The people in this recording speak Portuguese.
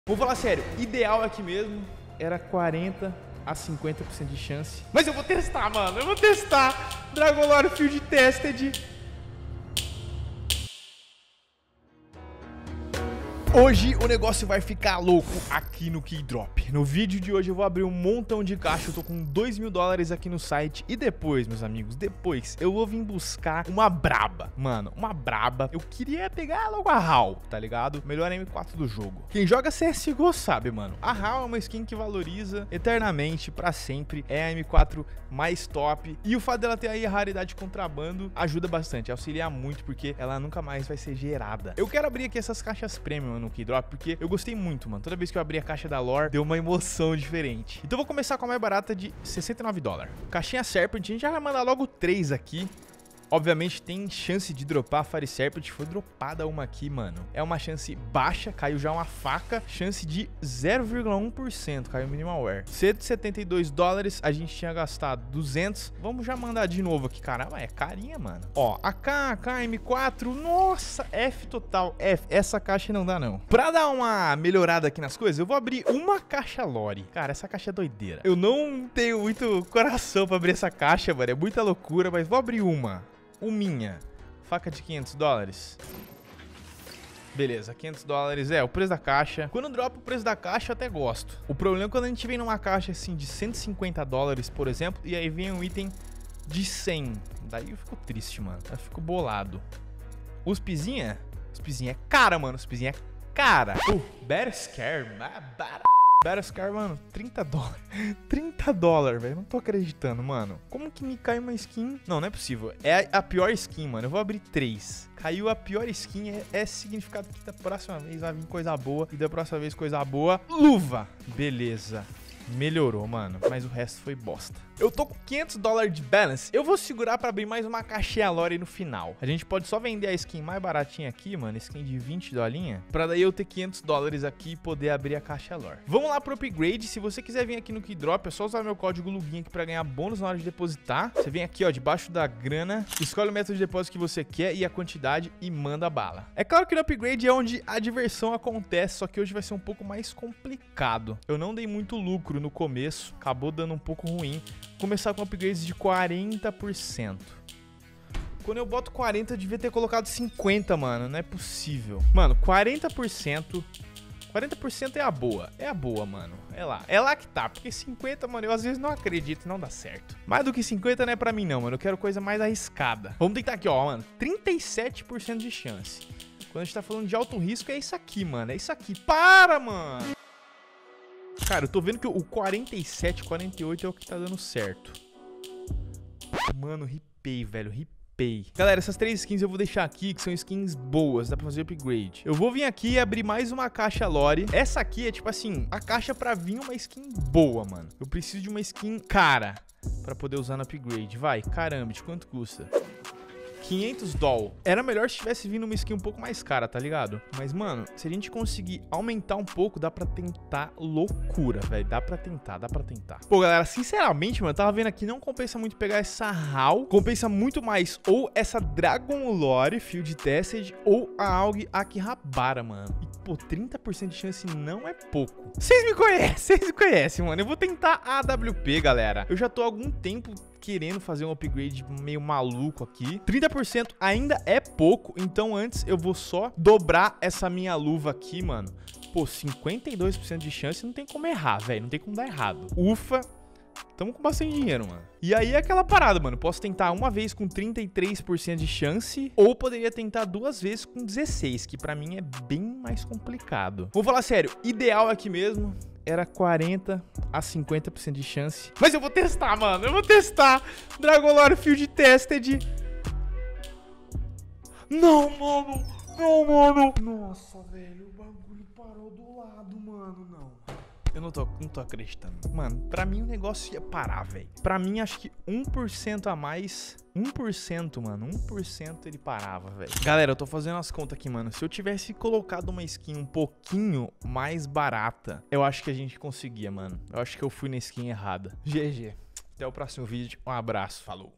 Vou falar sério, ideal aqui mesmo era 40 a 50% de chance. Mas eu vou testar, mano. Eu vou testar Dragolore Field Tested. Hoje o negócio vai ficar louco aqui no Keydrop. No vídeo de hoje eu vou abrir um montão de caixa. Eu tô com $2.000 aqui no site. E depois, meus amigos, depois eu vou vir buscar uma braba. Mano, uma braba. Eu queria pegar logo a HAL, tá ligado? Melhor M4 do jogo. Quem joga CSGO sabe, mano. A HAL é uma skin que valoriza eternamente, pra sempre. É a M4 mais top. E o fato dela ter aí a raridade contrabando ajuda bastante, auxilia muito, porque ela nunca mais vai ser gerada. Eu quero abrir aqui essas caixas premium no Keydrop, porque eu gostei muito, mano. Toda vez que eu abri a caixa da lore, deu uma emoção diferente. Então eu vou começar com a mais barata de $69. Caixinha Serpent, a gente já vai mandar logo 3 aqui. Obviamente tem chance de dropar a Fire Serpent. Foi dropada uma aqui, mano. É uma chance baixa, caiu já uma faca. Chance de 0,1%, caiu Minimal Wear. $172, a gente tinha gastado 200. Vamos já mandar de novo aqui, caramba, é carinha, mano. Ó, AK, M4, nossa, F total, F. Essa caixa não dá, não. Pra dar uma melhorada aqui nas coisas, eu vou abrir uma caixa lore. Cara, essa caixa é doideira. Eu não tenho muito coração pra abrir essa caixa, mano. É muita loucura, mas vou abrir uma. Minha faca de $500. Beleza, $500 é o preço da caixa. Quando dropa o preço da caixa eu até gosto. O problema é quando a gente vem numa caixa assim de $150, por exemplo, e aí vem um item de 100. Daí eu fico triste, mano. Eu fico bolado. Os pizinha é cara, mano. Os pizinha é cara. Better Scare, Battle Scar, mano, $30. $30, velho. Não tô acreditando, mano. Como que me cai uma skin? Não é possível. É a pior skin, mano. Eu vou abrir 3. Caiu a pior skin. É significado que da próxima vez vai vir coisa boa. E da próxima vez coisa boa. Luva. Beleza. Melhorou, mano. Mas o resto foi bosta. Eu tô com $500 de balance. Eu vou segurar pra abrir mais uma caixinha lore no final. A gente pode só vender a skin mais baratinha aqui, mano. Skin de $20. Pra daí eu ter $500 aqui e poder abrir a caixa lore. Vamos lá pro upgrade. Se você quiser vir aqui no Keydrop, é só usar meu código LUGIN aqui pra ganhar bônus na hora de depositar. Você vem aqui, ó, debaixo da grana. Escolhe o método de depósito que você quer e a quantidade e manda bala. É claro que no upgrade é onde a diversão acontece. Só que hoje vai ser um pouco mais complicado. Eu não dei muito lucro no começo. Acabou dando um pouco ruim. Começar com upgrades de 40%. Quando eu boto 40, eu devia ter colocado 50, mano. Não é possível. Mano, 40%. 40% é a boa. É a boa, mano. É lá. É lá que tá. Porque 50, mano, eu às vezes não acredito. Não dá certo. Mais do que 50 não é pra mim, não, mano. Eu quero coisa mais arriscada. Vamos tentar aqui, ó, mano. 37% de chance. Quando a gente tá falando de alto risco, é isso aqui, mano. É isso aqui. Para, mano! Cara, eu tô vendo que o 47, 48 é o que tá dando certo. Mano, ripei, velho, ripei. Galera, essas 3 skins eu vou deixar aqui, que são skins boas, dá pra fazer upgrade. Eu vou vir aqui e abrir mais uma caixa lore. Essa aqui é tipo assim, a caixa pra vir uma skin boa, mano. Eu preciso de uma skin cara pra poder usar no upgrade. Vai, caramba, de quanto custa? $500. Era melhor se tivesse vindo uma skin um pouco mais cara, tá ligado? Mas, mano, se a gente conseguir aumentar um pouco, dá pra tentar loucura, velho. Dá pra tentar, dá pra tentar. Pô, galera, sinceramente, mano, eu tava vendo aqui, não compensa muito pegar essa HAL. Compensa muito mais ou essa Dragolore Field Tested ou a AUG Akihabara, mano. E, pô, 30% de chance não é pouco. Vocês me conhecem, mano. Eu vou tentar a AWP, galera. Eu já tô há algum tempo querendo fazer um upgrade meio maluco aqui. 30% ainda é pouco, então antes eu vou só dobrar essa minha luva aqui, mano. Pô, 52% de chance, não tem como errar, velho. Não tem como dar errado. Ufa, tamo com bastante dinheiro, mano. E aí é aquela parada, mano. Posso tentar uma vez com 33% de chance, ou poderia tentar 2 vezes com 16%, que pra mim é bem mais complicado. Vou falar sério, ideal aqui mesmo era 40 a 50% de chance. Mas eu vou testar, mano. Eu vou testar Dragolore Field Tested. Não, mano. Não, mano. Nossa, velho. O bagulho parou do lado, mano. Não. Eu não tô acreditando. Mano, pra mim o negócio ia parar, velho. Pra mim, acho que 1% a mais. 1%, mano. 1% ele parava, velho. Galera, eu tô fazendo as contas aqui, mano. Se eu tivesse colocado uma skin um pouquinho mais barata, eu acho que a gente conseguia, mano. Eu acho que eu fui na skin errada. GG. Até o próximo vídeo. Um abraço. Falou.